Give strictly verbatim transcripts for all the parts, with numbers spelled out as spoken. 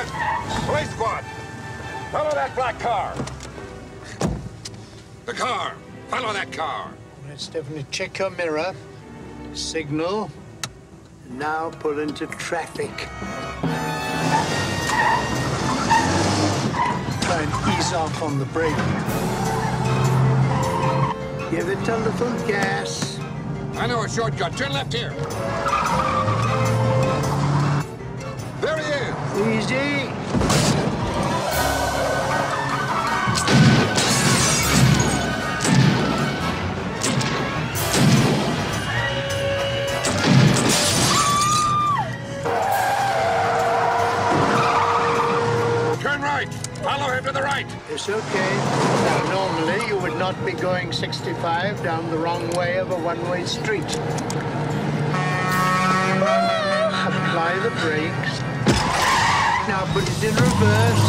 Police squad! Follow that black car! The car! Follow that car! All right, Stephanie, check your mirror. Signal. Now pull into traffic. Try and ease off on the brake. Give it a little gas. I know a shortcut. Turn left here. There he is. Easy. Turn right. Follow him to the right. It's okay. Now, normally, you would not be going sixty-five down the wrong way of a one-way street. Apply the brakes. Now put it in reverse.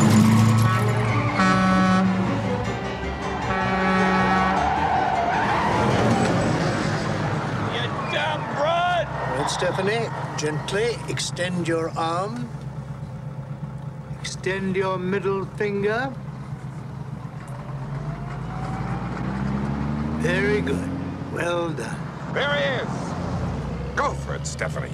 You dumb broad! All right, Stephanie, gently extend your arm. Extend your middle finger. Very good. Well done. There he is. Go for it, Stephanie.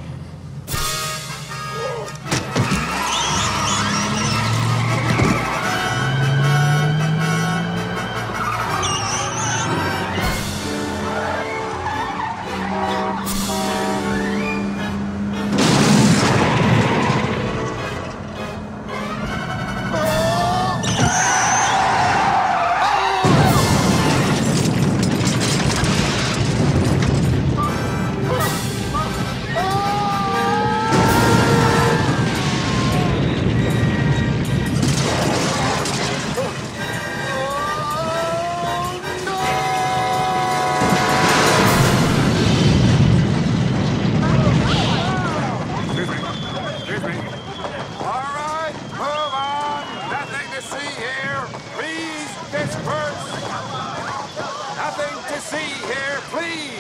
Nothing to see here, please!